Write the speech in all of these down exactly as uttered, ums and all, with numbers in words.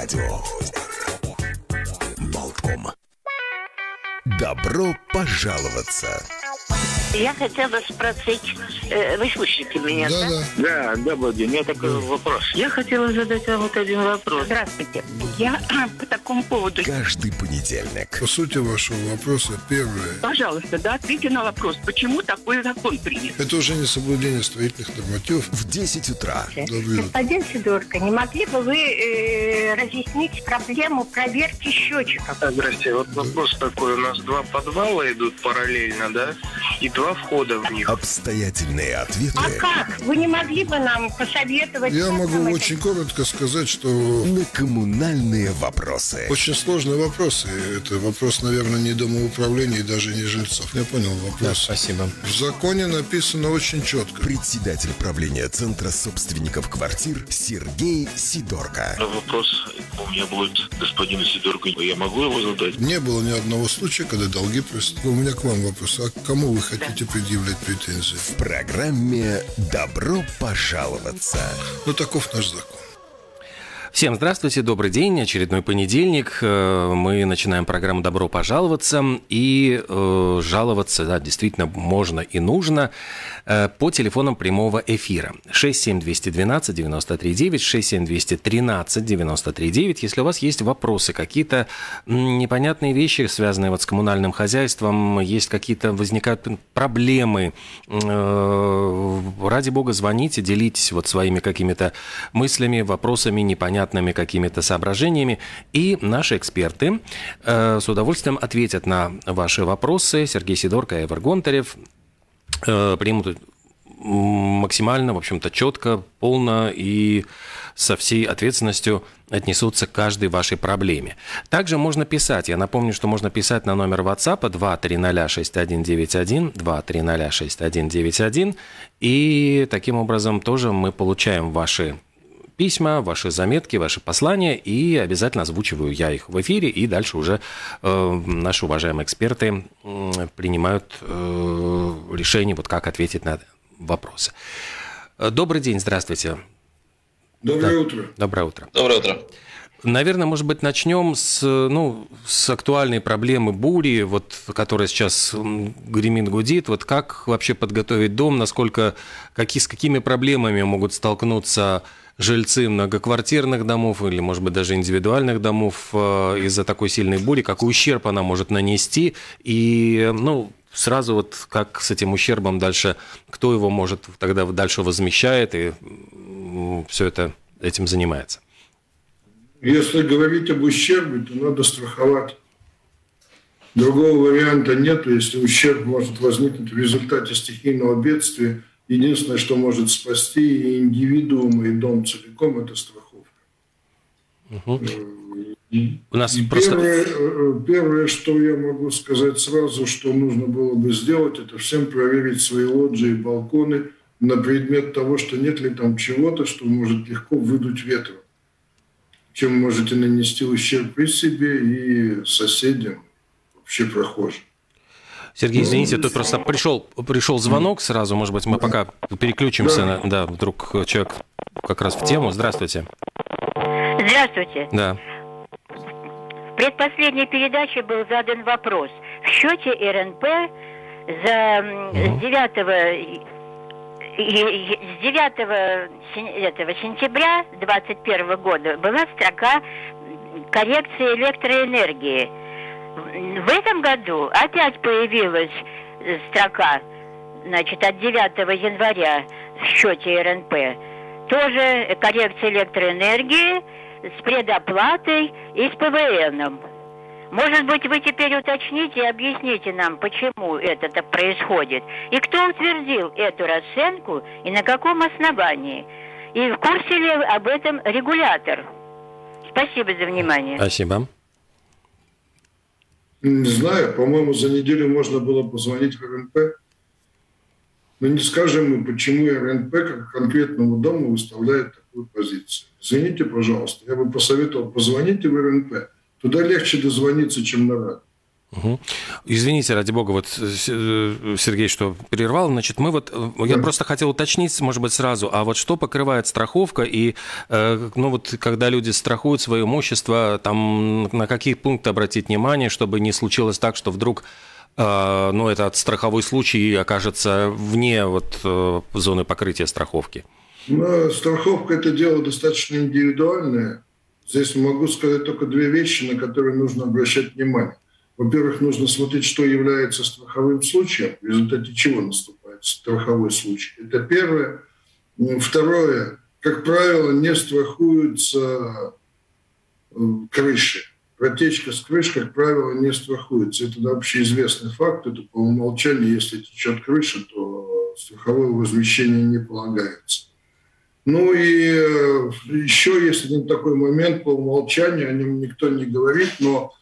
радио. Болтком. Добро пожаловаться. Я хотела спросить, э, вы слышите меня, да? Да, да, да, Владимир, у меня такой да. вопрос. Я хотела задать вам вот один вопрос. Здравствуйте. Я по такому поводу... Каждый понедельник. По сути вашего вопроса, первое. Пожалуйста, да, ответьте на вопрос, почему такой закон принят? Это уже не соблюдение строительных нормативов. В десять утра. Господин Сидорко, не могли бы вы э, разъяснить проблему проверки счетчиков? Здрасте, вот вопрос такой. У нас два подвала идут параллельно, да? И два входа в них. Обстоятельные ответы. А как? Вы не могли бы нам посоветовать? Я могу это... очень коротко сказать, что... На коммунальные вопросы. Очень сложные вопросы. Это вопрос, наверное, не домоуправления и даже не жильцов. Я понял вопрос. Да, спасибо. В законе написано очень четко. Председатель правления Центра собственников квартир Сергей Сидорко. Вопрос у меня будет господину Сидорко. Я могу его задать? Не было ни одного случая, когда долги просят. У меня к вам вопрос. А к кому вы хотите предъявлять претензии? В программе «Добро пожаловаться». Ну, таков наш закон. Всем здравствуйте, добрый день, очередной понедельник. Мы начинаем программу «Добро пожаловаться». И э, жаловаться, да, действительно можно и нужно э, по телефонам прямого эфира. шесть семь два один два девять три девять, шесть семь два один три девять три девять. Если у вас есть вопросы, какие-то непонятные вещи, связанные вот с коммунальным хозяйством, есть какие-то, возникают проблемы, э, ради бога, звоните, делитесь вот своими какими-то мыслями, вопросами, непонятными какими-то соображениями, и наши эксперты э, с удовольствием ответят на ваши вопросы. Сергей Сидорко и Эвер Гонтарев э, примут максимально, в общем-то, четко, полно и со всей ответственностью отнесутся к каждой вашей проблеме. Также можно писать. Я напомню, что можно писать на номер WhatsApp два три ноль шесть один девять один, два три ноль шесть один девять один, и таким образом тоже мы получаем ваши письма, ваши заметки, ваши послания, и обязательно озвучиваю я их в эфире, и дальше уже э, наши уважаемые эксперты э, принимают э, решение, вот как ответить на вопросы. Добрый день, здравствуйте. Доброе да. утро. Доброе утро. Доброе утро. Наверное, может быть, начнем с, ну, с актуальной проблемы бури, вот, которая сейчас гремит, гудит. Вот как вообще подготовить дом, насколько, какие, с какими проблемами могут столкнуться жильцы многоквартирных домов или, может быть, даже индивидуальных домов э, из-за такой сильной бури, какой ущерб она может нанести, и, ну, сразу вот как с этим ущербом дальше, кто его может тогда дальше возмещает и все это этим занимается. Если говорить об ущербе, то надо страховать. Другого варианта нет. Если ущерб может возникнуть в результате стихийного бедствия, единственное, что может спасти и индивидуум, и дом целиком, это страховка. Угу. У нас первое, просто... первое, что я могу сказать сразу, что нужно было бы сделать, это всем проверить свои лоджии и балконы на предмет того, что нет ли там чего-то, что может легко выдуть ветром, чем можете нанести ущерб и себе, и соседям, вообще прохожим. Сергей, извините, тут просто пришел, пришел звонок сразу, может быть, мы пока переключимся, да. На, да, вдруг человек как раз в тему. Здравствуйте. Здравствуйте. Да. В предпоследней передаче был задан вопрос. В счете эр эн пэ за с девятого с девятого этого сентября двадцать первого года была строка коррекции электроэнергии. В этом году опять появилась строка, значит, от девятого января в счете эр эн пэ. Тоже коррекция электроэнергии с предоплатой и с пэ вэ эном. Может быть, вы теперь уточните и объясните нам, почему это происходит. И кто утвердил эту расценку и на каком основании. И в курсе ли об этом регулятор? Спасибо за внимание. Спасибо. Не знаю, по-моему, за неделю можно было позвонить в эр эн пэ. Но не скажем мы, почему эр эн пэ как конкретному дому выставляет такую позицию. Извините, пожалуйста, я бы посоветовал, позвоните в эр эн пэ. Туда легче дозвониться, чем на радио. Угу. Извините, ради бога, вот Сергей, что прервал. Значит, мы вот, я просто хотел уточнить, может быть, сразу, а вот что покрывает страховка и, ну вот, когда люди страхуют свое имущество, там на какие пункты обратить внимание, чтобы не случилось так, что вдруг, ну, этот страховой случай окажется вне вот зоны покрытия страховки? Ну, страховка – это дело достаточно индивидуальное. Здесь могу сказать только две вещи, на которые нужно обращать внимание. Во-первых, нужно смотреть, что является страховым случаем, в результате чего наступает страховой случай. Это первое. Второе. Как правило, не страхуются крыши. Протечка с крыш, как правило, не страхуется. Это общеизвестный факт. Это по умолчанию, если течет крыша, то страховое возмещение не полагается. Ну и еще, если не такой момент, по умолчанию, о нем никто не говорит, но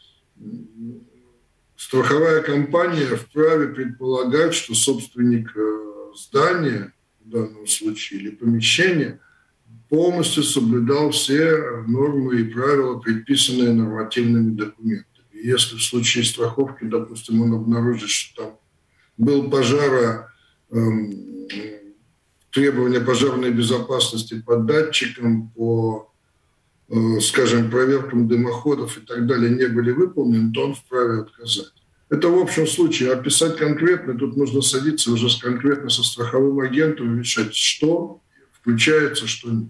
страховая компания вправе предполагать, что собственник здания, в данном случае, или помещения, полностью соблюдал все нормы и правила, предписанные нормативными документами. И если в случае страховки, допустим, он обнаружит, что там был пожар, эм, требования пожарной безопасности по датчикам, по, э, скажем, проверкам дымоходов и так далее не были выполнены, то он вправе отказать. Это в общем случае. Описать конкретно, тут нужно садиться уже конкретно со страховым агентом и решать, что включается, что нет.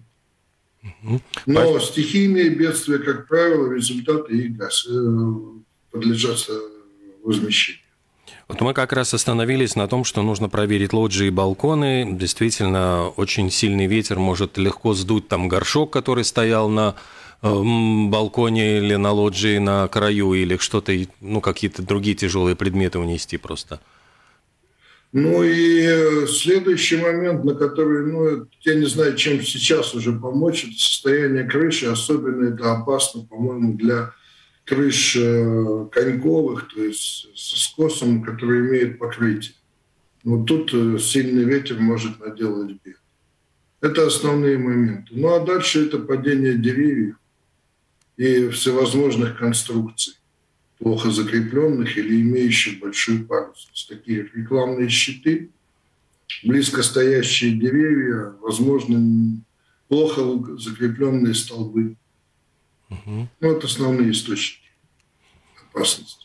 Но стихийные бедствия, как правило, результаты их подлежат возмещению. Вот мы как раз остановились на том, что нужно проверить лоджии и балконы. Действительно, очень сильный ветер может легко сдуть там горшок, который стоял на э, балконе или на лоджии на краю, или что-то, ну, какие-то другие тяжелые предметы унести просто. Ну и следующий момент, на который, ну, я не знаю, чем сейчас уже помочь, это состояние крыши. Особенно это опасно, по-моему, для крыш коньковых, то есть со скосом, который имеет покрытие. Вот тут сильный ветер может наделать бед. Это основные моменты. Ну а дальше это падение деревьев и всевозможных конструкций, плохо закрепленных или имеющих большую парусность. Такие рекламные щиты, близко стоящие деревья, возможно, плохо закрепленные столбы. Угу. Ну, это основные источники опасности.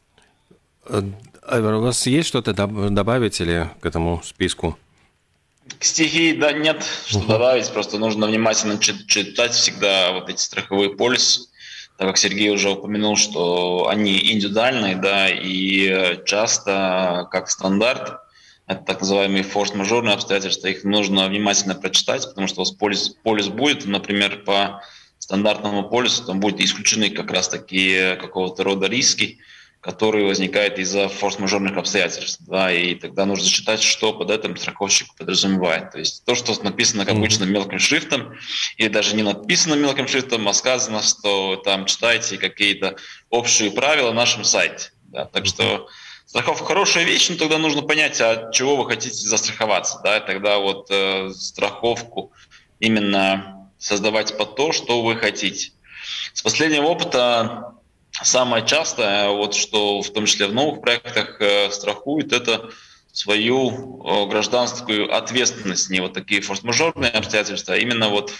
Айвар, у вас есть что-то добавить или к этому списку? К стихии, да, нет, что угу. добавить. Просто нужно внимательно читать всегда вот эти страховые полисы. Так как Сергей уже упомянул, что они индивидуальные, да, и часто, как стандарт, это так называемые форс-мажорные обстоятельства, их нужно внимательно прочитать, потому что у вас полис, полис будет, например, по стандартному полису, там будут исключены как раз такие какого-то рода риски, которые возникают из-за форс-мажорных обстоятельств. Да, и тогда нужно читать, что под этим страховщик подразумевает. То есть то, что написано как обычно мелким шрифтом, или даже не написано мелким шрифтом, а сказано, что там читайте какие-то общие правила на нашем сайте. Да, так что страховка хорошая вещь, но тогда нужно понять, от чего вы хотите застраховаться. Да, и тогда вот э, страховку именно создавать под то, что вы хотите. С последнего опыта самое частое, вот что в том числе в новых проектах э, страхуют, это свою э, гражданскую ответственность, не вот такие форс-мажорные обстоятельства, а именно вот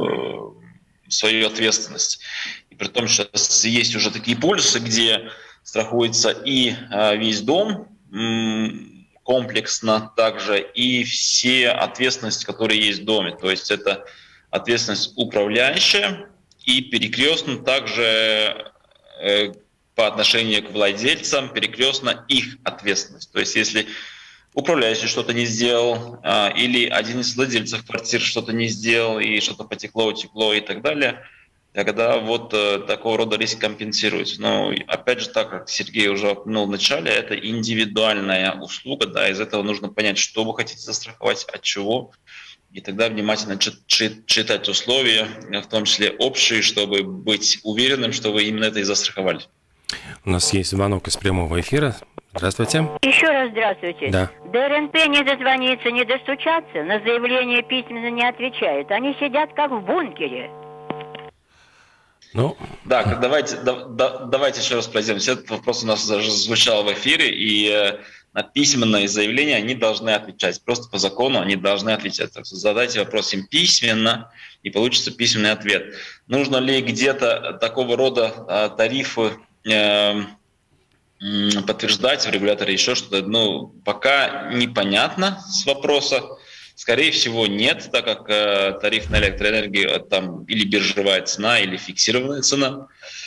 э, свою ответственность. И при том, что есть уже такие полисы, где страхуется и э, весь дом м- комплексно также, и все ответственности, которые есть в доме. То есть это ответственность управляющая и перекрестно также э, по отношению к владельцам перекрестно их ответственность. То есть если управляющий что-то не сделал, э, или один из владельцев квартир что-то не сделал, и что-то потекло, утекло и так далее, тогда вот э, такого рода риск компенсируется. Но опять же, так как Сергей уже упомянул в начале, это индивидуальная услуга, да, из этого нужно понять, что вы хотите застраховать, от чего. И тогда внимательно читать условия, в том числе общие, чтобы быть уверенным, что вы именно это и застраховали. У нас есть звонок из прямого эфира. Здравствуйте. Еще раз здравствуйте. Да. ДРНП не дозвониться, не достучаться, на заявление письменно не отвечают. Они сидят как в бункере. Ну. Да, давайте, да, да, давайте еще раз пройдемся. Этот вопрос у нас звучал в эфире, и э, на письменные заявления они должны отвечать. Просто по закону они должны отвечать. Так что задайте вопрос им письменно, и получится письменный ответ. Нужно ли где-то такого рода э, тарифы э, подтверждать в регуляторе, еще что-то? Ну, пока непонятно с вопроса. Скорее всего, нет, так как э, тариф на электроэнергию там или биржевая цена, или фиксированная цена.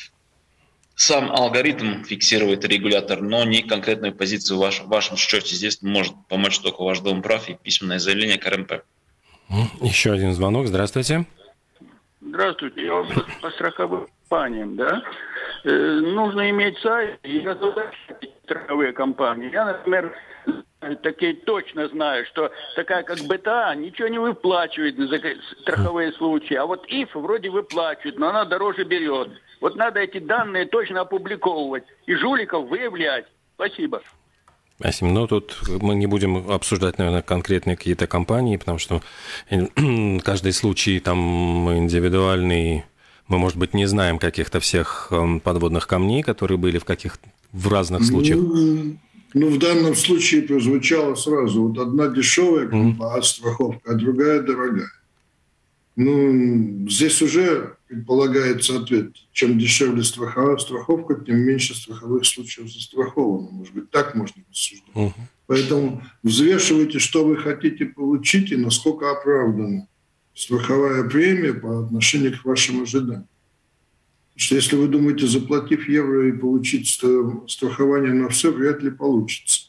Сам алгоритм фиксирует регулятор, но не конкретную позицию в вашем, в вашем счете. Здесь может помочь только ваш Домправ и письменное заявление к эр эм пэ. Еще один звонок. Здравствуйте. Здравствуйте. Я вопрос по страховым компаниям, да? Э, нужно иметь сайт и разобрать страховые компании. Я, например, такие точно знаю, что такая как бэ тэ а ничего не выплачивает за страховые случаи, а вот ИФ вроде выплачивает, но она дороже берет. Вот надо эти данные точно опубликовывать и жуликов выявлять. Спасибо. Спасибо. Ну, тут мы не будем обсуждать, наверное, конкретные какие-то компании, потому что каждый случай там индивидуальный. Мы, может быть, не знаем каких-то всех подводных камней, которые были в каких в разных случаях. Ну, в данном случае прозвучало сразу. Вот одна дешевая mm-hmm. страховка, а другая дорогая. Ну, здесь уже предполагается ответ. Чем дешевле страховая страховка, тем меньше страховых случаев застраховано. Может быть, так можно рассуждать. Mm-hmm. Поэтому взвешивайте, что вы хотите получить и насколько оправдана страховая премия по отношению к вашим ожиданиям. Потому что если вы думаете, заплатив евро и получить страхование на все, вряд ли получится.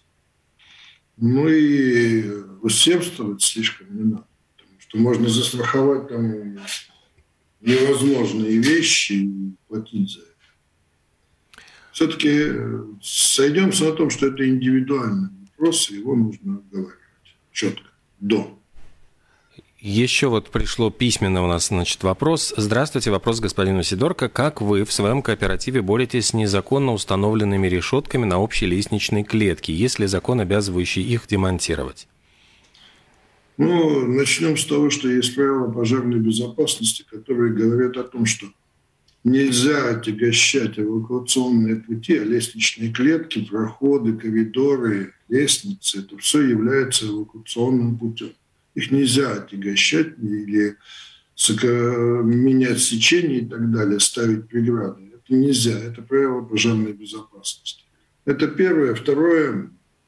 Ну и усердствовать слишком не надо. Потому что можно застраховать там невозможные вещи и платить за это. Все-таки сойдемся на том, что это индивидуальный вопрос, и его нужно обговаривать четко, до. Еще вот пришло письменно у нас, значит, вопрос. Здравствуйте, вопрос господину Сидорко. Как вы в своем кооперативе боретесь с незаконно установленными решетками на общей лестничной клетке? Есть ли закон, обязывающий их демонтировать? Ну, начнем с того, что есть правила пожарной безопасности, которые говорят о том, что нельзя отягощать эвакуационные пути, а лестничные клетки, проходы, коридоры, лестницы, это все является эвакуационным путем. Их нельзя отягощать или менять сечение и так далее, ставить преграды. Это нельзя. Это правило пожарной безопасности. Это первое. Второе.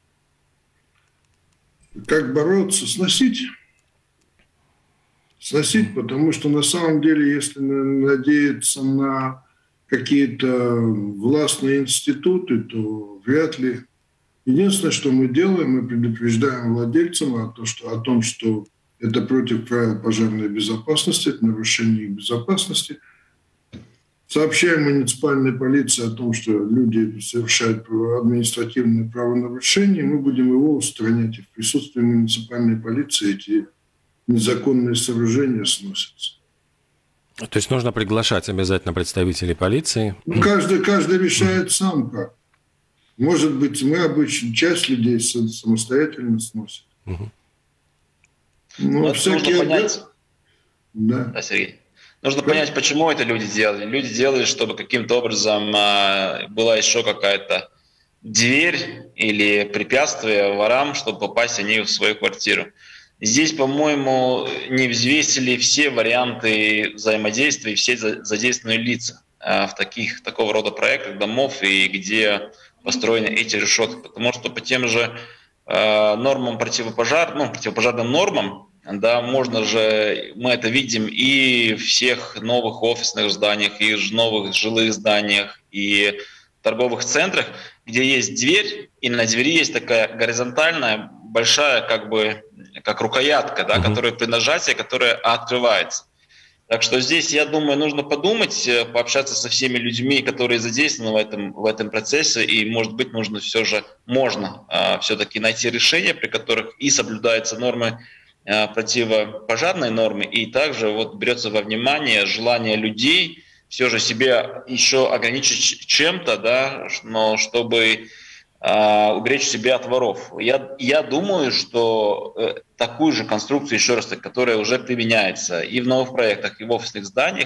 Как бороться? Сносить. Сносить, потому что на самом деле, если надеяться на какие-то властные институты, то вряд ли. Единственное, что мы делаем, мы предупреждаем владельцам о том, что, о том, что это против правил пожарной безопасности, это нарушение их безопасности. Сообщаем муниципальной полиции о том, что люди совершают административные правонарушения, мы будем его устранять. И в присутствии муниципальной полиции эти незаконные сооружения сносятся. То есть нужно приглашать обязательно представителей полиции? Ну, каждый, каждый решает сам как. Может быть, мы обычно, часть людей самостоятельно сносит. Угу. Ну, всякие... Нужно понять... Да. Да, Сергей. Нужно как? понять, почему это люди делали. Люди делали, чтобы каким-то образом а, была еще какая-то дверь или препятствие ворам, чтобы попасть они в свою квартиру. Здесь, по-моему, не взвесили все варианты взаимодействия и все задействованные лица а, в таких, такого рода проектах домов, и где построены эти решетки, потому что по тем же э, нормам противопожар, ну, противопожарным нормам, да, можно же, мы это видим и в всех новых офисных зданиях, и в новых жилых зданиях, и в торговых центрах, где есть дверь, и на двери есть такая горизонтальная, большая, как бы, как рукоятка, да, mm-hmm. которая при нажатии, которая открывается. Так что здесь, я думаю, нужно подумать, пообщаться со всеми людьми, которые задействованы в этом, в этом процессе, и, может быть, нужно все же, можно э, все-таки найти решения, при которых и соблюдаются нормы, э, противопожарные нормы, и также вот берется во внимание желание людей все же себя еще ограничить чем-то, да, но чтобы э, уберечь себя от воров. Я, я думаю, что э, такую же конструкцию, еще раз, которая уже применяется и в новых проектах, и в офисных зданиях,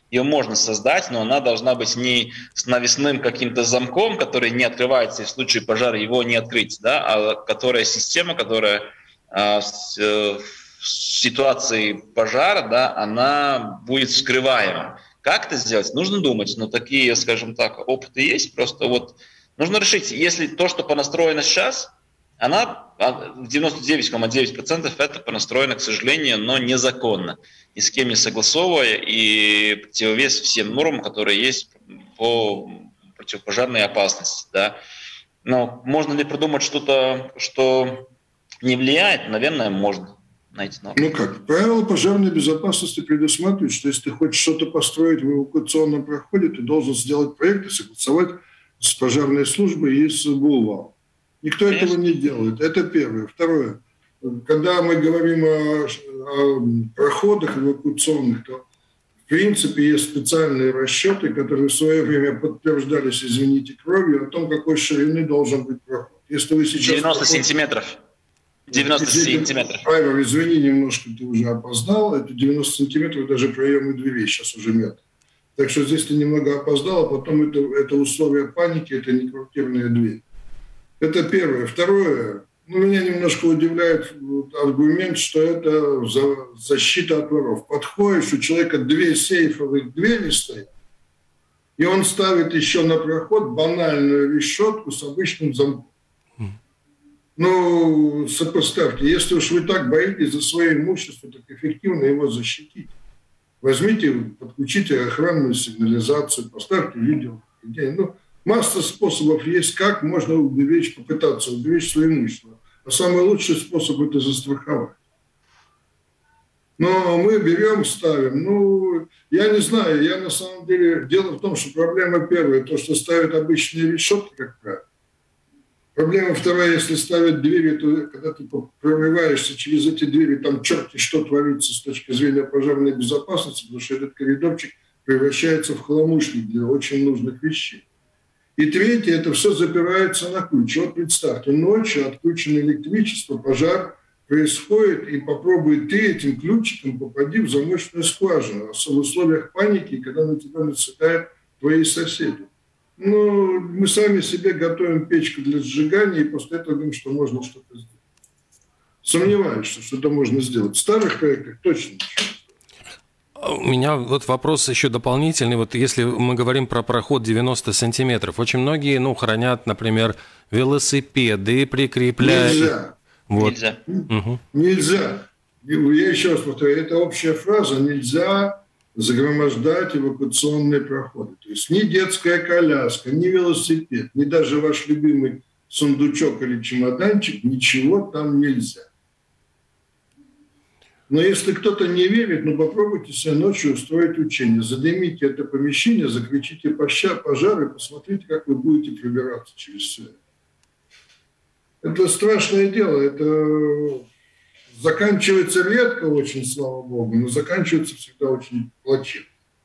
ее можно создать, но она должна быть не с навесным каким-то замком, который не открывается, и в случае пожара его не открыть, да, а которая система, которая э, с, э, в ситуации пожара, да, она будет вскрываема. Как это сделать? Нужно думать, но такие, скажем так, опыты есть, просто вот нужно решить, если то, что понастроено сейчас, она в девяносто девять целых девять десятых процента это понастроено, к сожалению, но незаконно, ни с кем не согласовывая и противовес всем нормам, которые есть по противопожарной опасности. Да. Но можно ли придумать что-то, что не влияет? Наверное, можно найти норму. Ну как, правила пожарной безопасности предусматривают, что если ты хочешь что-то построить в эвакуационном проходе, ты должен сделать проект и согласовать с пожарной службой и с БУЛВАЛ. Никто Конечно. этого не делает. Это первое. Второе. Когда мы говорим о, о проходах эвакуационных, то в принципе есть специальные расчеты, которые в свое время подтверждались, извините, кровью, о том, какой ширины должен быть проход. Если вы сейчас девяносто сантиметров. девяносто сантиметров. Павел, извини, немножко ты уже опоздал. Это девяносто сантиметров, даже проемы дверей сейчас уже метр. Так что здесь ты немного опоздал, а потом это, это условие паники, это не квартирная дверь. Это первое. Второе. Ну, меня немножко удивляет аргумент, что это за, защита от воров. Подходишь, у человека две сейфовых двери стоят, и он ставит еще на проход банальную решетку с обычным замком. Ну, сопоставьте. Если уж вы так боитесь за свое имущество, так эффективно его защитить. Возьмите, подключите охранную сигнализацию, поставьте видео. Ну, масса способов есть, как можно уберечь, попытаться уберечь свое имущество. А самый лучший способ – это застраховать. Но мы берем, ставим. Ну, я не знаю, я на самом деле... Дело в том, что проблема первая – то, что ставят обычные решетки, как правило. Проблема вторая, если ставят двери, то когда ты прорываешься через эти двери, там черти что творится с точки зрения пожарной безопасности, потому что этот коридорчик превращается в хламушник для очень нужных вещей. И третье, это все запирается на ключ. Вот представьте, ночью отключено электричество, пожар происходит, и попробуй ты этим ключиком попади в замочную скважину, в условиях паники, когда на тебя наседают твои соседи. Ну, мы сами себе готовим печку для сжигания, и после этого думаем, что можно что-то сделать. Сомневаюсь, что что-то можно сделать. В старых проектах точно ничего. У меня вот вопрос еще дополнительный. Вот если мы говорим про проход девяносто сантиметров, очень многие, ну, хранят, например, велосипеды, прикрепляют... Нельзя. Вот. Нельзя. Угу. Нельзя. Я еще раз повторяю, это общая фраза. Нельзя загромождать эвакуационные проходы. То есть ни детская коляска, ни велосипед, ни даже ваш любимый сундучок или чемоданчик, ничего там нельзя. Но если кто-то не верит, ну попробуйте себе ночью устроить учение. Задымите это помещение, закричите пожар и посмотрите, как вы будете пробираться через все это. Это страшное дело. Это заканчивается редко очень, слава богу, но заканчивается всегда очень плачевно.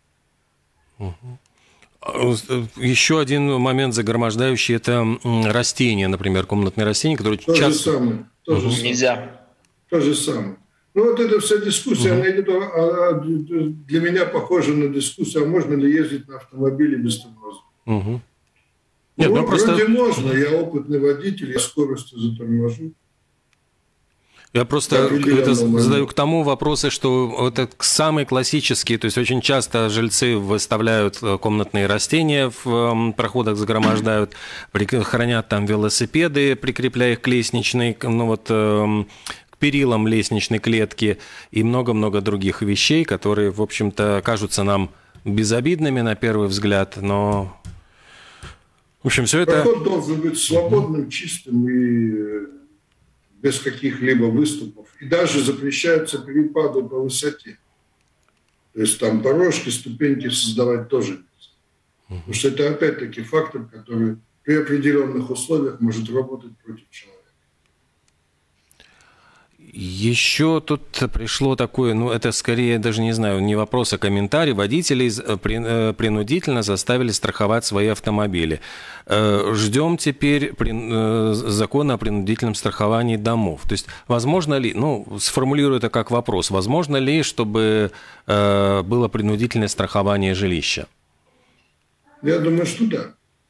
Еще один момент загромождающий – это растения, например, комнатные растения, которые то часто... Же самое, то же самое. Нельзя. То же самое. Ну вот эта вся дискуссия, угу. она идет, она для меня похожа на дискуссию, а можно ли ездить на автомобиле без тормоза. Угу. Нет, ну, ну, просто... вроде можно, я опытный водитель, я скоростью заторможу. Я просто это задаю к тому вопросу, что это самые классические, то есть очень часто жильцы выставляют комнатные растения в проходах, загромождают, хранят там велосипеды, прикрепляя их к лестничной, ну вот, к перилам лестничной клетки и много-много других вещей, которые, в общем-то, кажутся нам безобидными на первый взгляд, но, в общем, все это... Проход должен быть свободным, чистым и без каких-либо выступов. И даже запрещаются перепады по высоте. То есть там порожки, ступеньки создавать тоже нельзя. Uh-huh. Потому что это опять-таки фактор, который при определенных условиях может работать против человека. Еще тут пришло такое, ну это скорее даже не знаю, не вопрос, а комментарий. Водителей принудительно заставили страховать свои автомобили. Ждем теперь закона о принудительном страховании домов. То есть возможно ли, ну сформулирую это как вопрос, возможно ли, чтобы было принудительное страхование жилища? Я думаю, что да.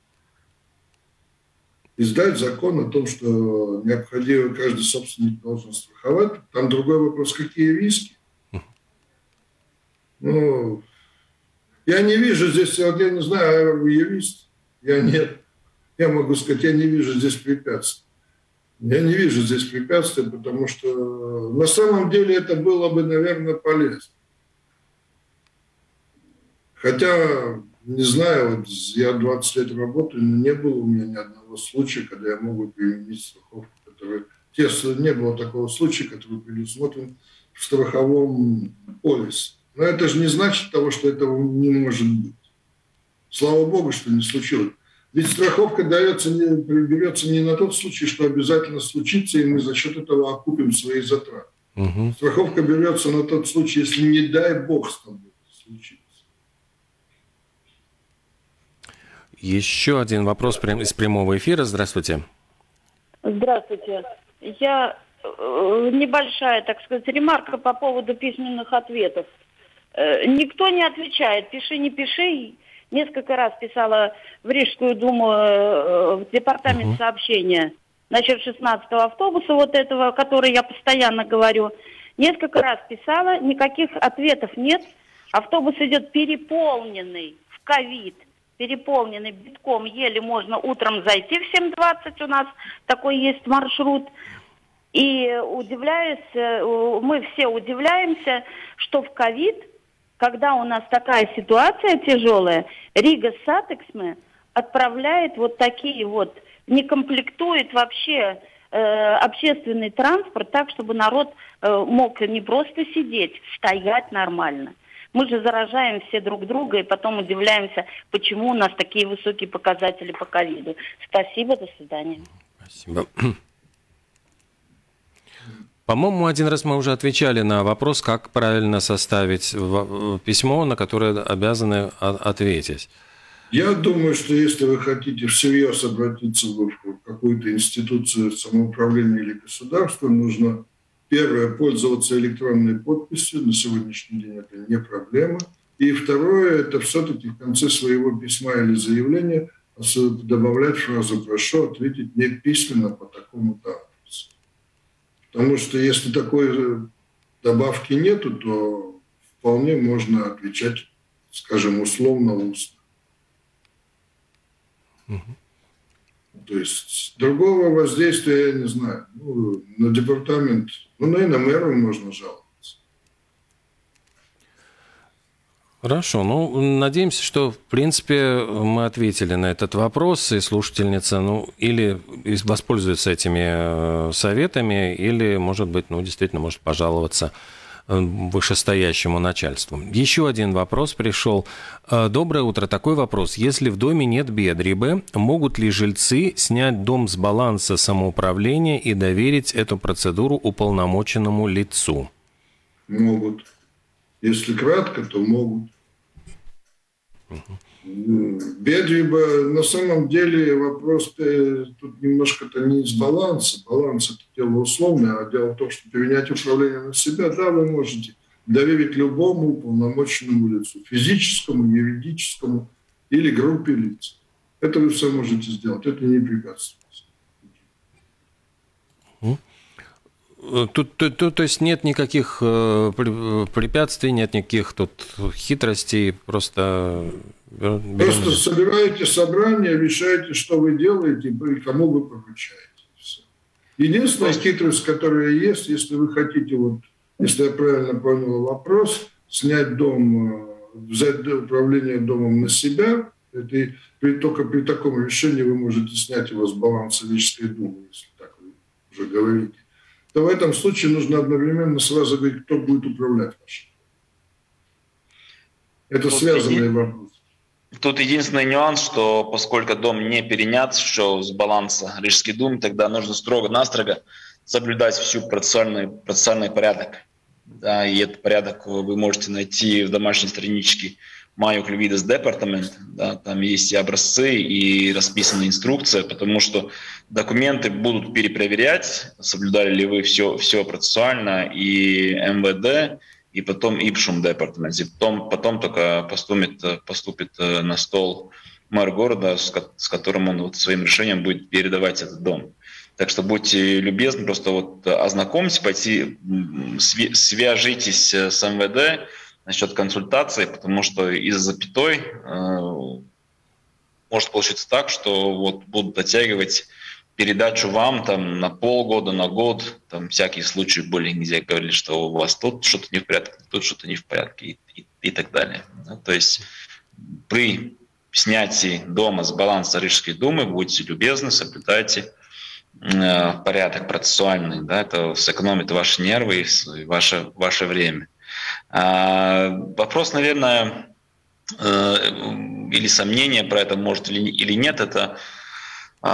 Издать закон о том, что необходимо, каждый собственник должен страховать. Там другой вопрос, какие риски. Ну, я не вижу здесь, вот я не знаю, вы юрист, я нет. Я могу сказать, я не вижу здесь препятствий. Я не вижу здесь препятствий, потому что на самом деле это было бы, наверное, полезно. Хотя... Не знаю, вот я двадцать лет работаю, но не было у меня ни одного случая, когда я мог бы применить страховку, которая... Не было такого случая, который предусмотрен в страховом полисе. Но это же не значит того, что этого не может быть. Слава Богу, что не случилось. Ведь страховка дается, не, берется не на тот случай, что обязательно случится, и мы за счет этого окупим свои затраты. Угу. Страховка берется на тот случай, если, не дай Бог, с тобой случится. Еще один вопрос из прямого эфира. Здравствуйте. Здравствуйте. Я э, небольшая, так сказать, ремарка по поводу письменных ответов. Э, никто не отвечает. Пиши, не пиши. Несколько раз писала в Рижскую думу, э, в департамент uh-huh. сообщения насчет шестнадцатого автобуса, вот этого, который я постоянно говорю. Несколько раз писала, никаких ответов нет. Автобус идет переполненный в ковид. Переполненный битком, еле можно утром зайти в семь двадцать, у нас такой есть маршрут. И удивляюсь, мы все удивляемся, что в ковид, когда у нас такая ситуация тяжелая, Рига Сатексме отправляет вот такие вот, не комплектует вообще э, общественный транспорт так, чтобы народ э, мог не просто сидеть, стоять нормально. Мы же заражаем все друг друга и потом удивляемся, почему у нас такие высокие показатели по ковиду. Спасибо, до свидания. Спасибо. По-моему, один раз мы уже отвечали на вопрос, как правильно составить письмо, на которое обязаны ответить. Я думаю, что если вы хотите всерьез обратиться в какую-то институцию самоуправления или государства, нужно... Первое, пользоваться электронной подписью. На сегодняшний день это не проблема. И второе, это все-таки в конце своего письма или заявления добавлять фразу «прошу ответить мне письменно по такому-то адресу». Потому что если такой добавки нету, то вполне можно отвечать, скажем, условно устно. Угу. То есть другого воздействия я не знаю. Ну, на департамент, ну, наверное, мэру можно жаловаться. Хорошо. Ну, надеемся, что, в принципе, мы ответили на этот вопрос, и слушательница, ну, или воспользуется этими советами, или, может быть, ну, действительно, может пожаловаться вышестоящему начальству. Еще один вопрос пришел. Доброе утро. Такой вопрос. Если в доме нет бедрибы, могут ли жильцы снять дом с баланса самоуправления и доверить эту процедуру уполномоченному лицу? Могут. Если кратко, то могут. Угу. Бедриба, на самом деле вопрос тут немножко-то не из баланса. Баланс – это дело условное, а дело в том, что перенять управление на себя, да, вы можете доверить любому уполномоченному лицу, физическому, юридическому или группе лиц. Это вы все можете сделать, это не препятствует. Тут, тут, тут, то есть нет никаких э, препятствий, нет никаких тут хитростей, просто... Просто собираете собрание, решаете, что вы делаете и кому вы поручаете. Все. Единственная хитрость, которая есть, если вы хотите, вот, если я правильно понял вопрос, снять дом, взять управление домом на себя, это при, только при таком решении вы можете снять его с баланса Рижской думы, если так вы уже говорите, то в этом случае нужно одновременно сразу говорить, кто будет управлять вашим. Это тут связанный еди... вопрос. Тут единственный нюанс, что поскольку дом не перенят еще с баланса Рижской думы, тогда нужно строго-настрого соблюдать всю процессуальный, процессуальный порядок. Да, и этот порядок вы можете найти в домашней страничке Mājokļu vides департамент. Да, там есть и образцы, и расписана инструкция, потому что документы будут перепроверять, соблюдали ли вы все, все процессуально, и эм вэ дэ, и потом Ипшум департамент. И потом, потом только поступит, поступит на стол мэр города, с, с которым он вот своим решением будет передавать этот дом. Так что будьте любезны, просто вот ознакомьтесь, пойти, свяжитесь с эм вэ дэ насчет консультации, потому что из-за запятой э, может получиться так, что вот будут оттягивать передачу вам там на полгода, на год, там всякие случаи были, нельзя говорили, что у вас тут что-то не в порядке, тут что-то не в порядке и, и, и так далее. Да? То есть при снятии дома с баланса Рижской думы будьте любезны, соблюдайте э, порядок процессуальный, да? Это сэкономит ваши нервы и ваше, ваше время. А, вопрос, наверное, э, или сомнение про это может или, или нет, это э,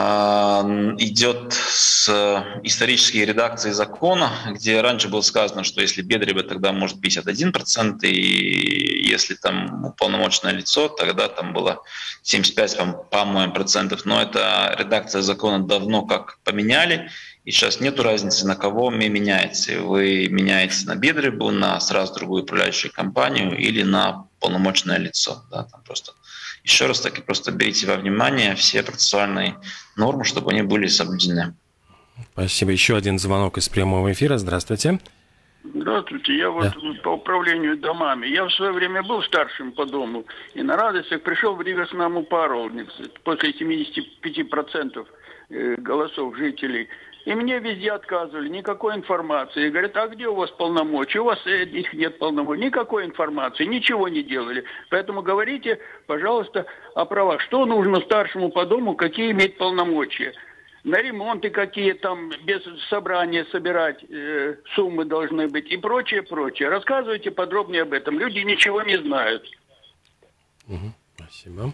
идет с исторической редакции закона, где раньше было сказано, что если Бедрева, тогда может пятьдесят один процент, и если там уполномоченное лицо, тогда там было семьдесят пять, по-моему, процентов. Но эта редакция закона давно как поменяли, и сейчас нету разницы, на кого вы меняете. Вы меняете на Бедребу, на сразу другую управляющую компанию или на полномочное лицо. Да, там просто еще раз таки просто берите во внимание все процессуальные нормы, чтобы они были соблюдены. Спасибо. Еще один звонок из прямого эфира. Здравствуйте. Здравствуйте. Я вот да. по управлению домами. Я в свое время был старшим по дому. И на радостях пришел в Ригаснаму паролник после семидесяти пяти процентов голосов жителей. И мне везде отказывали, никакой информации. И говорят, а где у вас полномочия? У вас их нет полномочий. Никакой информации, ничего не делали. Поэтому говорите, пожалуйста, о правах. Что нужно старшему по дому, какие иметь полномочия? На ремонты какие там, без собрания собирать э, суммы должны быть и прочее, прочее. Рассказывайте подробнее об этом. Люди ничего не знают. Угу, спасибо.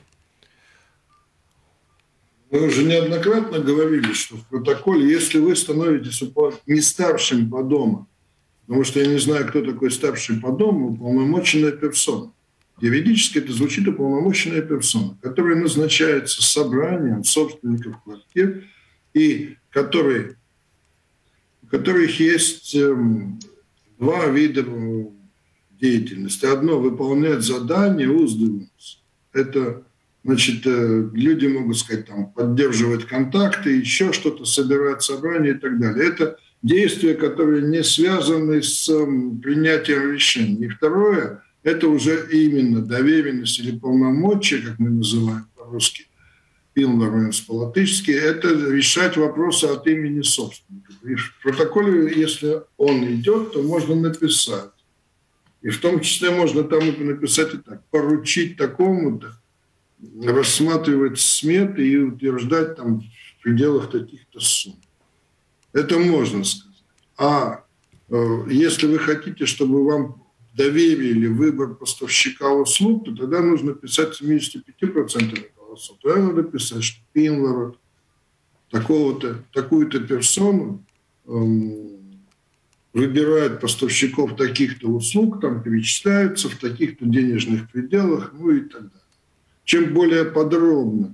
Мы уже неоднократно говорили, что в протоколе, если вы становитесь не старшим по дому, потому что я не знаю, кто такой старший по дому, уполномоченная персона. Юридически это звучит уполномоченная персона, которая назначается собранием собственников квартир и который, у которых есть эм, два вида деятельности. Одно – выполнять задания, уздываться. Это Значит, люди могут сказать, там, поддерживать контакты, еще что-то, собирать собрания и так далее. Это действия, которые не связаны с принятием решений. И второе, это уже именно доверенность или полномочия, как мы называем по-русски, пилноренс по-латышски, это решать вопросы от имени собственника. И в протоколе, если он идет, то можно написать. И в том числе можно там написать и так, поручить такому-то, рассматривать сметы и утверждать там в пределах таких-то сумм. Это можно сказать. А э, если вы хотите, чтобы вам доверили выбор поставщика услуг, то тогда нужно писать семьдесят пять процентов голосов. Тогда надо писать, что Пинлород такого-то, такую-то персону э, выбирает поставщиков таких-то услуг, там перечисляются в таких-то денежных пределах, ну и так далее. Чем более подробно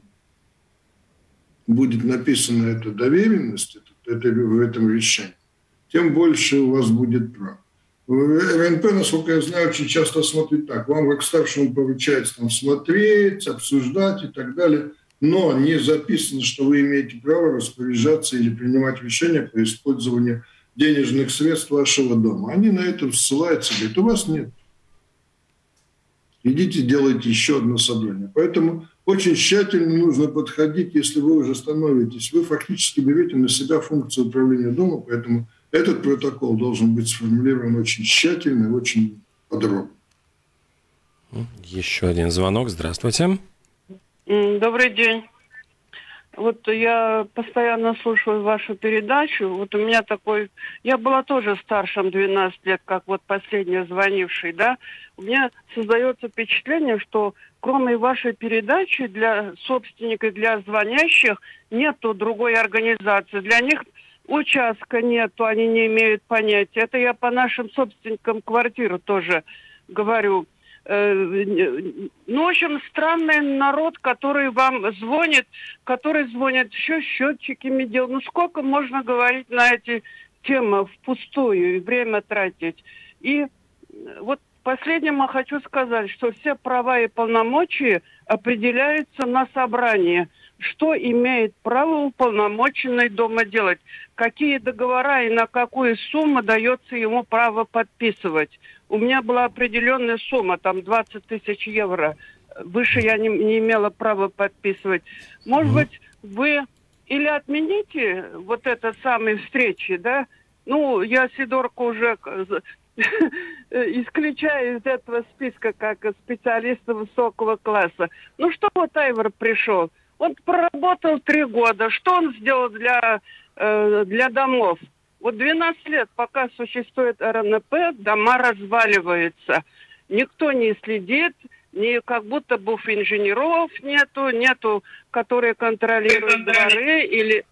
будет написана эта доверенность это, это, в этом решении, тем больше у вас будет прав. эр эн пэ, насколько я знаю, очень часто смотрит так. Вам как старшему поручается там, смотреть, обсуждать и так далее, но не записано, что вы имеете право распоряжаться или принимать решения по использованию денежных средств вашего дома. Они на это ссылаются, говорят, у вас нет. Идите, делайте еще одно собрание. Поэтому очень тщательно нужно подходить, если вы уже становитесь. Вы фактически берете на себя функцию управления домом, поэтому этот протокол должен быть сформулирован очень тщательно и очень подробно. Еще один звонок. Здравствуйте. Добрый день. Вот я постоянно слушаю вашу передачу. Вот у меня такой... Я была тоже старшим двенадцать лет, как вот последний звонивший, да. У меня создается впечатление, что кроме вашей передачи для собственников, для звонящих, нету другой организации. Для них участка нету, они не имеют понятия. Это я по нашим собственникам квартиры тоже говорю. Ну, в общем, странный народ, который вам звонит, который звонит, еще счетчиками делает. Ну, сколько можно говорить на эти темы впустую и время тратить? И вот последнему хочу сказать, что все права и полномочия определяются на собрании. Что имеет право уполномоченный дома делать? Какие договора и на какую сумму дается ему право подписывать? У меня была определенная сумма, там двадцать тысяч евро. Выше я не, не имела права подписывать. Может быть, вы или отмените вот это самые встречи, да? Ну, я Сидорку уже исключаю из этого списка как специалиста высокого класса. Ну, что вот Айвар пришел? Он проработал три года. Что он сделал для, э, для домов? Вот двенадцать лет, пока существует эр эн пэ, дома разваливаются. Никто не следит, ни как будто бы инженеров нету, нету, которые контролируют дворы или...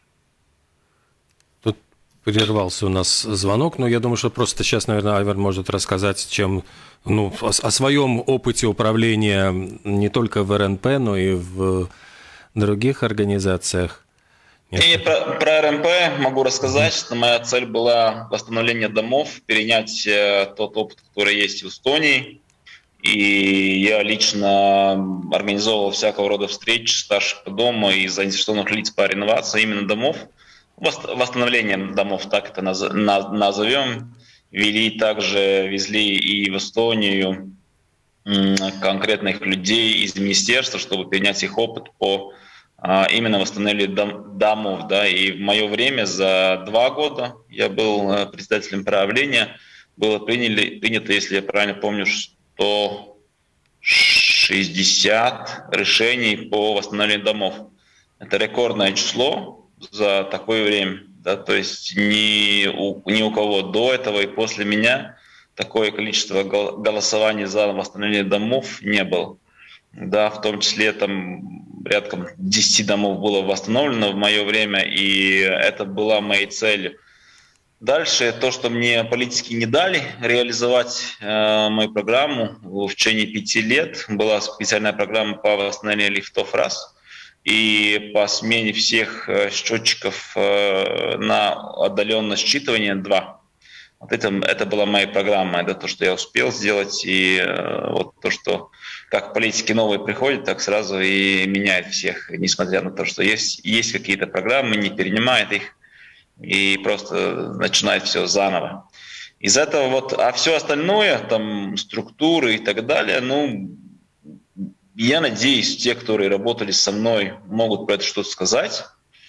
Тут прервался у нас звонок, но я думаю, что просто сейчас, наверное, Айвар может рассказать, чем, ну, о, о своем опыте управления не только в эр эн пэ, но и в других организациях. И про, про эр эн пэ могу рассказать, что моя цель была восстановление домов, перенять э, тот опыт, который есть в Эстонии. И я лично организовывал всякого рода встречи старших по дому и заинтересованных лиц по реновации именно домов, восстановлением домов, так это назовем. Вели также, везли и в Эстонию конкретных людей из министерства, чтобы перенять их опыт по именно восстановлению дом, домов. Да. И в мое время, за два года, я был председателем правления, было приняли, принято, если я правильно помню, сто шестьдесят решений по восстановлению домов. Это рекордное число за такое время. Да. То есть ни у, ни у кого до этого и после меня такое количество голосований за восстановление домов не было. Да, в том числе там порядка десять домов было восстановлено в мое время, и это была моей целью. Дальше то, что мне политики не дали реализовать э, мою программу в течение пяти лет, была специальная программа по восстановлению лифтов раз и по смене всех э, счетчиков э, на отдаленное считывание два. Вот это, это была моя программа, это то, что я успел сделать, и э, вот то, что как политики новые приходят, так сразу и меняют всех, несмотря на то, что есть, есть какие-то программы, не перенимает их и просто начинает все заново. Из этого вот, а все остальное, там структуры и так далее, ну, я надеюсь, те, которые работали со мной, могут про это что-то сказать.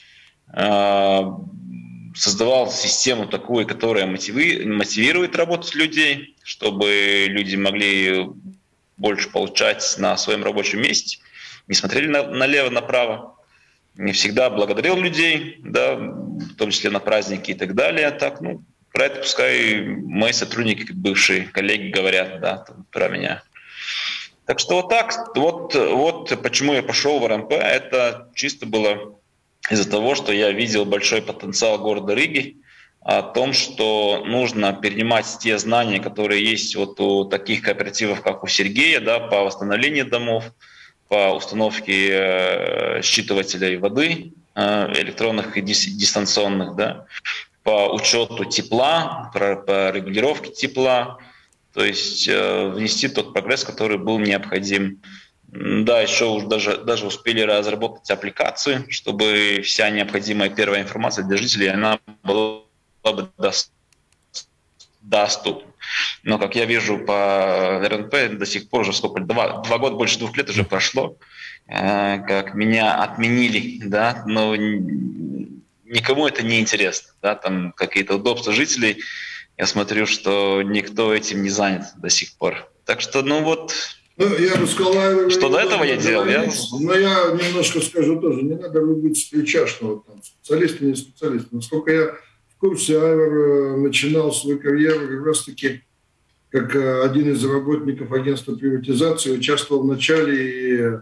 Создавал систему такую, которая мотивирует работать людей, чтобы люди могли больше получать на своем рабочем месте, не смотрели на, налево-направо. Не всегда благодарил людей, да, в том числе на праздники и так далее. Так, ну, про это пускай мои сотрудники, бывшие коллеги говорят, да, там, про меня. Так что вот так, вот, вот почему я пошел в эр эн пэ, это чисто было из-за того, что я видел большой потенциал города Риги, о том, что нужно перенимать те знания, которые есть вот у таких кооперативов, как у Сергея, да, по восстановлению домов, по установке считывателей воды электронных и дистанционных, да, по учету тепла, по регулировке тепла, то есть внести тот прогресс, который был необходим. Да, еще уж даже, даже успели разработать аппликацию, чтобы вся необходимая первая информация для жителей она была бы доступна. Но, как я вижу по эр эн пэ, до сих пор уже сколько, два, два года, больше двух лет уже прошло, э, как меня отменили, да, но никому это не интересно, да, там какие-то удобства жителей, я смотрю, что никто этим не занят до сих пор. Так что, ну вот... Ну, я бы сказал, что до этого я делал. Я... Но я немножко скажу тоже, не надо быть спричастным, там, специалист и не специалист. Насколько я в курсе, Айвар начинал свою карьеру как раз-таки как один из работников агентства приватизации, участвовал в начале и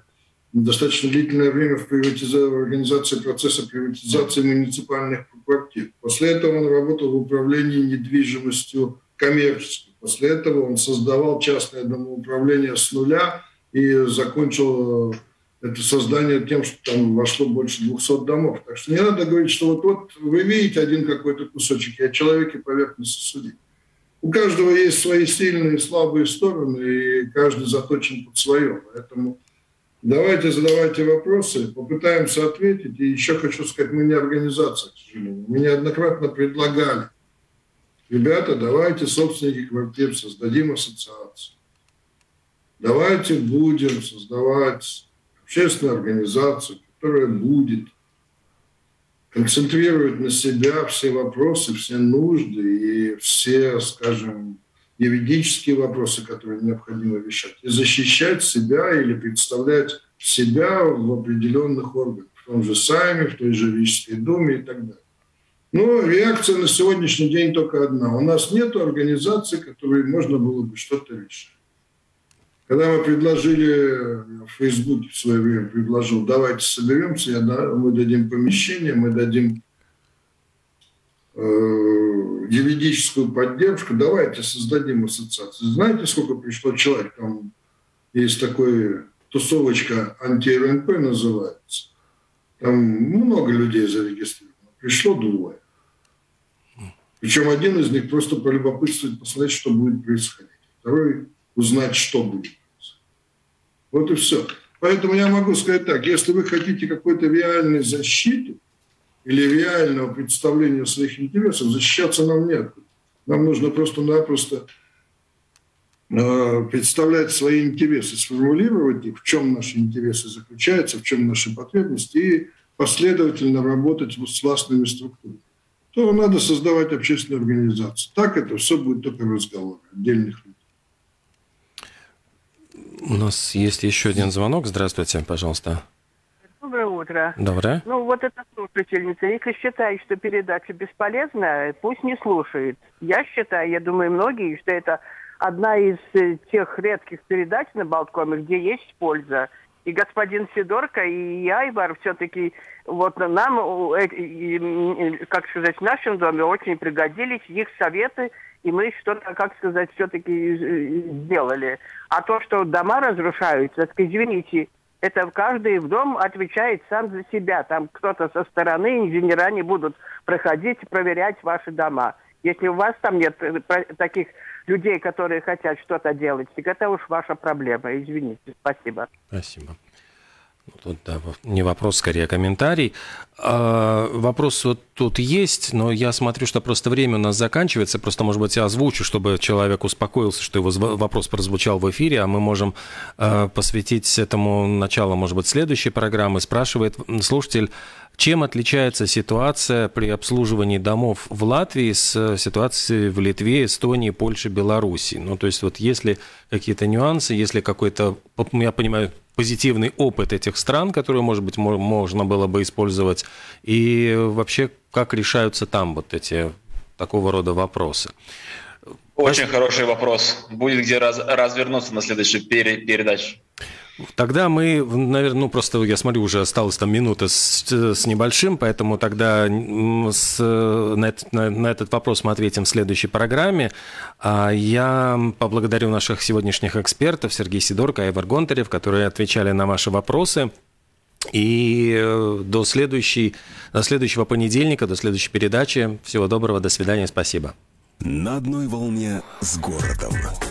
достаточно длительное время в, приватиза... в организации процесса приватизации муниципальных квартир. После этого он работал в управлении недвижимостью коммерческой. После этого он создавал частное домоуправление с нуля и закончил это создание тем, что там вошло больше двухсот домов. Так что не надо говорить, что вот, вот вы видите один какой-то кусочек, и о человеке поверхностно судить. У каждого есть свои сильные и слабые стороны, и каждый заточен под свое. Поэтому давайте задавайте вопросы, попытаемся ответить. И еще хочу сказать, мы не организация, к сожалению. Мы неоднократно предлагали: ребята, давайте собственники квартир создадим ассоциацию. Давайте будем создавать общественную организацию, которая будет концентрировать на себя все вопросы, все нужды и все, скажем, юридические вопросы, которые необходимо решать, и защищать себя или представлять себя в определенных органах, в том же Сайме, в той же Рижской думе и так далее. Но реакция на сегодняшний день только одна. У нас нет организации, которой можно было бы что-то решить. Когда мы предложили, в Фейсбуке в свое время предложил, давайте соберемся, я, да, мы дадим помещение, мы дадим э, юридическую поддержку, давайте создадим ассоциацию. Знаете, сколько пришло человек? Там есть такая тусовочка анти-эр эн пэ называется. Там много людей зарегистрировано. Пришло двое. Причем один из них просто полюбопытствует, посмотреть, что будет происходить. Второй узнать, что будет происходить. Вот и все. Поэтому я могу сказать так, если вы хотите какой-то реальной защиты или реального представления своих интересов, защищаться нам нет. Нам нужно просто-напросто э, представлять свои интересы, сформулировать их, в чем наши интересы заключаются, в чем наши потребности, и последовательно работать с властными структурами. То надо создавать общественную организацию. Так это все будет только разговор отдельных людей. У нас есть еще один звонок. Здравствуйте, пожалуйста. Доброе утро. Доброе. Ну, вот эта слушательница, если считает, что передача бесполезна, пусть не слушает. Я считаю, я думаю, многие, что это одна из тех редких передач на Болткоме, где есть польза. И господин Сидорко, и Айвар все-таки, вот нам, как сказать, в нашем доме очень пригодились их советы, и мы что-то, как сказать, все-таки сделали. А то, что дома разрушаются, так извините, это каждый в дом отвечает сам за себя. Там кто-то со стороны, инженера не будут проходить и проверять ваши дома. Если у вас там нет таких людей, которые хотят что-то делать, так это уж ваша проблема. Извините. Спасибо. Спасибо. Тут, да, не вопрос, скорее комментарий. А, вопрос вот тут есть, но я смотрю, что просто время у нас заканчивается. Просто, может быть, я озвучу, чтобы человек успокоился, что его вопрос прозвучал в эфире, а мы можем а, посвятить этому началу, может быть, следующей программы. Спрашивает слушатель, чем отличается ситуация при обслуживании домов в Латвии с ситуацией в Литве, Эстонии, Польше, Беларуси? Ну, то есть, вот есть ли какие-то нюансы, есть ли какой-то, я понимаю, позитивный опыт этих стран, которые, может быть, можно было бы использовать, и вообще, как решаются там вот эти такого рода вопросы? Очень Спасибо. Хороший вопрос. Будет где раз, развернуться на следующей пере, передаче. Тогда мы, наверное, ну просто я смотрю, уже осталось там минута с, с небольшим, поэтому тогда с, на, на, на этот вопрос мы ответим в следующей программе. А я поблагодарю наших сегодняшних экспертов Сергей Сидорко и Айвар Гонтарев, которые отвечали на ваши вопросы. И до, следующей, до следующего понедельника, до следующей передачи. Всего доброго, до свидания, спасибо. На одной волне с городом.